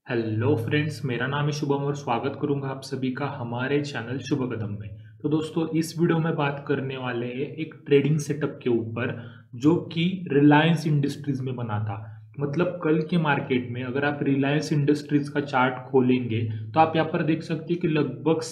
Hello friends, मेरा नाम है शुभम और स्वागत करूंगा आप सभी का हमारे चैनल शुभ कदम में। तो दोस्तों, इस वीडियो में बात करने वाले हैं एक ट्रेडिंग सेटअप के ऊपर जो कि रिलायंस इंडस्ट्रीज में बना था। मतलब कल के मार्केट में अगर आप रिलायंस इंडस्ट्रीज का चार्ट खोलेंगे तो आप यहाँ पर देख सकते हैं कि लगभग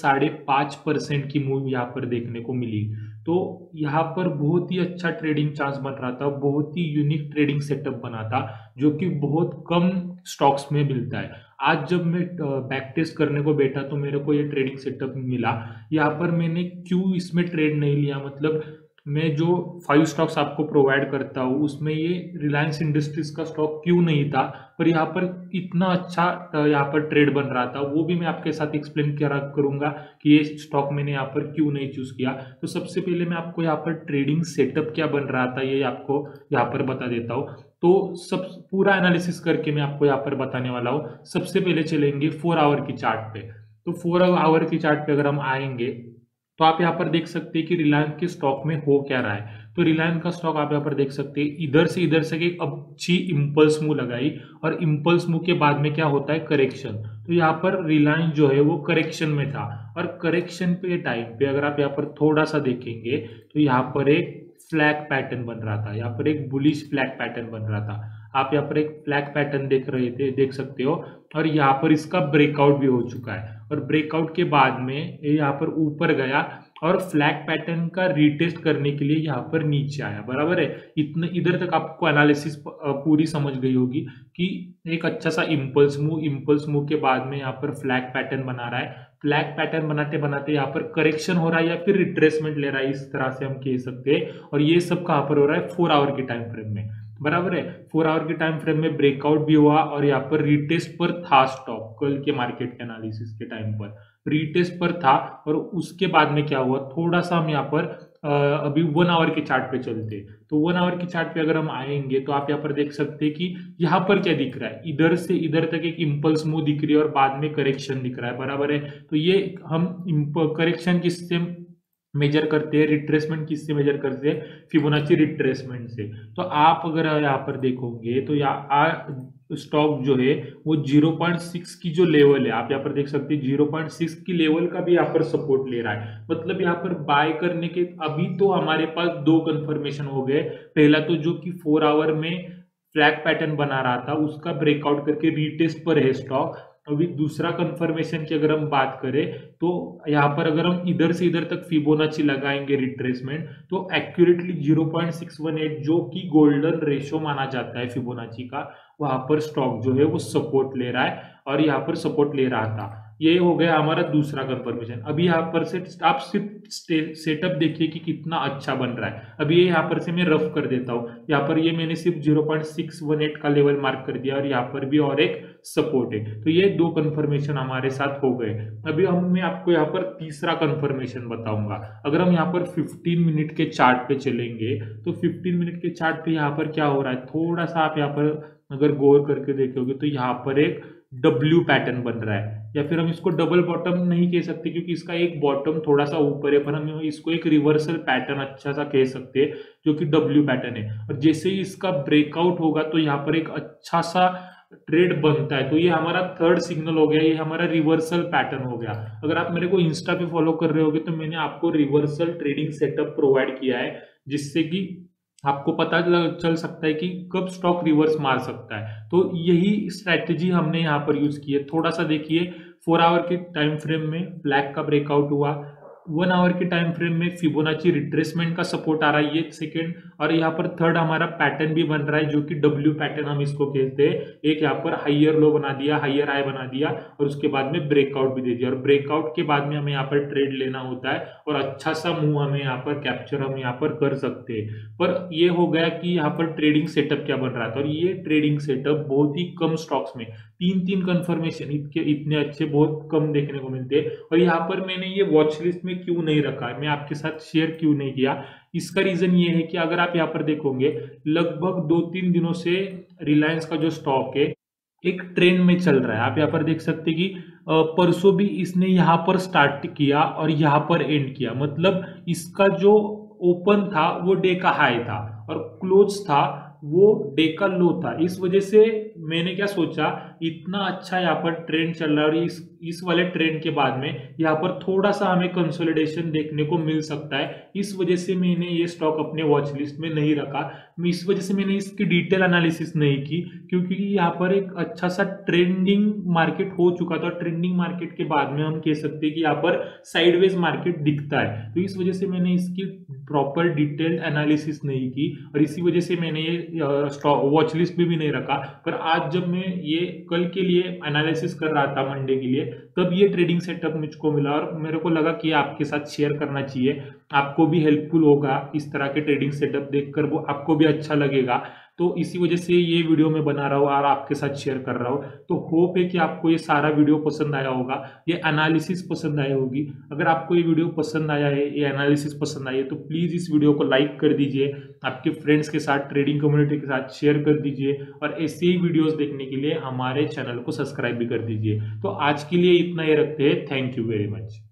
5.5% की मूव यहाँ पर देखने को मिली। तो यहाँ पर बहुत ही अच्छा ट्रेडिंग चांस बन रहा था, बहुत ही यूनिक ट्रेडिंग सेटअप बना था जो कि बहुत कम स्टॉक्स में मिलता है। आज जब मैं बैक टेस्ट करने को बैठा तो मेरे को ये ट्रेडिंग सेटअप मिला। यहाँ पर मैंने क्यों इसमें ट्रेड नहीं लिया, मतलब मैं जो 5 स्टॉक्स आपको प्रोवाइड करता हूँ उसमें ये रिलायंस इंडस्ट्रीज का स्टॉक क्यों नहीं था, पर यहाँ पर इतना अच्छा यहाँ पर ट्रेड बन रहा था, वो भी मैं आपके साथ एक्सप्लेन करूंगा कि ये स्टॉक मैंने यहाँ पर क्यों नहीं चूज किया। तो सबसे पहले मैं आपको यहाँ पर ट्रेडिंग सेटअप क्या बन रहा था ये आपको यहाँ पर बता देता हूँ। तो सब पूरा एनालिसिस करके मैं आपको यहाँ पर बताने वाला हूँ। सबसे पहले चलेंगे 4 आवर की चार्ट पे। तो 4 आवर की चार्ट पे अगर हम आएंगे तो आप यहाँ पर देख सकते हैं कि रिलायंस के स्टॉक में हो क्या रहा है। तो रिलायंस का स्टॉक आप यहाँ पर देख सकते हैं इधर से एक अच्छी इंपल्स मूव लगाई और इंपल्स मूव के बाद में क्या होता है, करेक्शन। तो यहाँ पर रिलायंस जो है वो करेक्शन में था और करेक्शन पे टाइम पे अगर आप यहाँ पर थोड़ा सा देखेंगे तो यहाँ पर एक फ्लैग पैटर्न बन रहा था, यहाँ पर एक बुलिश फ्लैग पैटर्न बन रहा था। आप यहाँ पर एक फ्लैग पैटर्न देख सकते हो और यहाँ पर इसका ब्रेकआउट भी हो चुका है और ब्रेकआउट के बाद में ये यहाँ पर ऊपर गया और फ्लैग पैटर्न का रीटेस्ट करने के लिए यहाँ पर नीचे आया। बराबर है, इतने इधर तक आपको एनालिसिस पूरी समझ गई होगी कि एक अच्छा सा इंपल्स मूव के बाद में यहाँ पर फ्लैग पैटर्न बना रहा है। फ्लैग पैटर्न बनाते बनाते यहाँ पर करेक्शन हो रहा है या फिर रिट्रेसमेंट ले रहा है, इस तरह से हम कह सकते हैं। और ये सब कहाँ पर हो रहा है, 4 आवर के टाइम फ्रेम में। बराबर है, 4 आवर के टाइम फ्रेम में ब्रेकआउट भी हुआ और यहाँ पर रीटेस्ट पर था स्टॉक। कल के मार्केट के एनालिसिस के टाइम पर रीटेस्ट पर था और उसके बाद में क्या हुआ, थोड़ा सा हम यहाँ पर अभी 1 आवर के चार्ट पे चलते हैं। तो 1 आवर के चार्ट पे अगर हम आएंगे तो आप यहाँ पर देख सकते हैं कि यहाँ पर क्या दिख रहा है, इधर से इधर तक एक इंपल्स मूव दिख रही है और बाद में करेक्शन दिख रहा है। बराबर है, तो ये हम करेक्शन किससे मेजर करते हैं, रिट्रेसमेंट किससे मेजर करते हैं, फिबोनाची रिट्रेसमेंट से। तो आप अगर यहाँ पर देखोगे तो यहाँ स्टॉक जो है वो 0.6 की जो लेवल है आप यहाँ पर देख सकते हैं, 0.6 की लेवल का भी यहाँ पर सपोर्ट ले रहा है। मतलब यहाँ पर बाय करने के अभी तो हमारे पास 2 कंफर्मेशन हो गए। पहला तो जो कि 4 आवर में फ्लैग पैटर्न बना रहा था उसका ब्रेकआउट करके रीटेस्ट पर है स्टॉक। अभी दूसरा कंफर्मेशन की अगर हम बात करें तो यहाँ पर अगर हम इधर से इधर तक फिबोनाची लगाएंगे रिट्रेसमेंट तो एक्यूरेटली 0.618 जो कि गोल्डन रेशो माना जाता है फिबोनाची का, वहां पर स्टॉक जो है वो सपोर्ट ले रहा है और यहाँ पर सपोर्ट ले रहा था। ये हो गया हमारा दूसरा कंफर्मेशन। अभी यहाँ पर से आप सिर्फ सेटअप देखिए कि कितना अच्छा बन रहा है। अभी ये यहाँ पर से मैं रफ कर देता हूँ, यहाँ पर ये मैंने सिर्फ 0.618 का लेवल मार्क कर दिया और यहाँ पर भी और एक सपोर्ट है। तो ये 2 कंफर्मेशन हमारे साथ हो गए। अभी मैं आपको यहाँ पर तीसरा कंफर्मेशन बताऊंगा। अगर हम यहाँ पर 15 मिनट के चार्ट पे चलेंगे तो 15 मिनट के चार्ट पे यहाँ पर क्या हो रहा है, थोड़ा सा आप यहाँ पर अगर गौर करके देखोगे तो यहाँ पर एक डब्ल्यू पैटर्न बन रहा है, या फिर हम इसको डबल बॉटम नहीं कह सकते क्योंकि इसका एक बॉटम थोड़ा सा ऊपर है, पर हम इसको एक रिवर्सल पैटर्न अच्छा सा कह सकते हैं जो कि डब्ल्यू पैटर्न है। और जैसे ही इसका ब्रेकआउट होगा तो यहाँ पर एक अच्छा सा ट्रेड बनता है। तो ये हमारा थर्ड सिग्नल हो गया, ये हमारा रिवर्सल पैटर्न हो गया। अगर आप मेरे को इंस्टा पे फॉलो कर रहे होगे तो मैंने आपको रिवर्सल ट्रेडिंग सेटअप प्रोवाइड किया है जिससे कि आपको पता चल सकता है कि कब स्टॉक रिवर्स मार सकता है। तो यही स्ट्रैटेजी हमने यहाँ पर यूज की है। थोड़ा सा देखिए, 4 आवर के टाइम फ्रेम में फ्लैग का ब्रेकआउट हुआ, 1 आवर के टाइम फ्रेम में फिबोनाची रिट्रेसमेंट का सपोर्ट आ रहा है, ये सेकेंड। और यहाँ पर थर्ड हमारा पैटर्न भी बन रहा है जो कि डब्ल्यू पैटर्न हम इसको कहते हैं। एक यहाँ पर हाइयर लो बना दिया, हाइयर हाई बना दिया और उसके बाद में ब्रेकआउट भी दे दिया और ब्रेकआउट के बाद में हमें यहाँ पर ट्रेड लेना होता है और अच्छा सा मूव हमें यहाँ पर कैप्चर हम यहाँ पर कर सकते हैं। पर ये हो गया कि यहाँ पर ट्रेडिंग सेटअप क्या बन रहा था, और ये ट्रेडिंग सेटअप बहुत ही कम स्टॉक्स में 3 कंफर्मेशन इतने अच्छे बहुत कम देखने को मिलते हैं। और यहाँ पर मैंने ये वॉच लिस्ट में क्यों नहीं रखा, मैं आपके साथ शेयर क्यों नहीं किया, इसका रीजन ये है कि अगर आप यहाँ पर देखोगे लगभग 2-3 दिनों से रिलायंस का जो स्टॉक है एक ट्रेंड में चल रहा है। आप यहाँ पर देख सकते हैं कि परसों भी इसने यहाँ पर स्टार्ट किया और यहाँ पर एंड किया। मतलब इसका जो ओपन था वो डे का हाई था और क्लोज था वो डे का लो था। इस वजह से मैंने क्या सोचा, इतना अच्छा यहाँ पर ट्रेंड चल रहा है और इस वाले ट्रेंड के बाद में यहाँ पर थोड़ा सा हमें कंसोलिडेशन देखने को मिल सकता है। इस वजह से मैंने ये स्टॉक अपने वॉच लिस्ट में नहीं रखा। इस वजह से मैंने इसकी डिटेल एनालिसिस नहीं की, क्योंकि यहाँ पर एक अच्छा सा ट्रेंडिंग मार्केट हो चुका था। ट्रेंडिंग मार्केट के बाद में हम कह सकते हैं कि यहाँ पर साइडवेज मार्केट दिखता है, तो इस वजह से मैंने इसकी प्रॉपर डिटेल एनालिसिस नहीं की और इसी वजह से मैंने ये वॉच लिस्ट में भी नहीं रखा। पर आज जब मैं ये कल के लिए एनालिसिस कर रहा था मंडे के लिए, तब ये ट्रेडिंग सेटअप मुझको मिला और मेरे को लगा कि आपके साथ शेयर करना चाहिए, आपको भी हेल्पफुल होगा। इस तरह के ट्रेडिंग सेटअप देखकर वो आपको भी अच्छा लगेगा, तो इसी वजह से ये वीडियो मैं बना रहा हूँ और आपके साथ शेयर कर रहा हूँ। तो होप है कि आपको ये सारा वीडियो पसंद आया होगा, ये एनालिसिस पसंद आई होगी। अगर आपको ये वीडियो पसंद आया है, ये एनालिसिस पसंद आई है, तो प्लीज़ इस वीडियो को लाइक कर दीजिए, आपके फ्रेंड्स के साथ, ट्रेडिंग कम्युनिटी के साथ शेयर कर दीजिए और ऐसे ही वीडियोस देखने के लिए हमारे चैनल को सब्सक्राइब भी कर दीजिए। तो आज के लिए इतना ही रखते हैं। Thank you very much.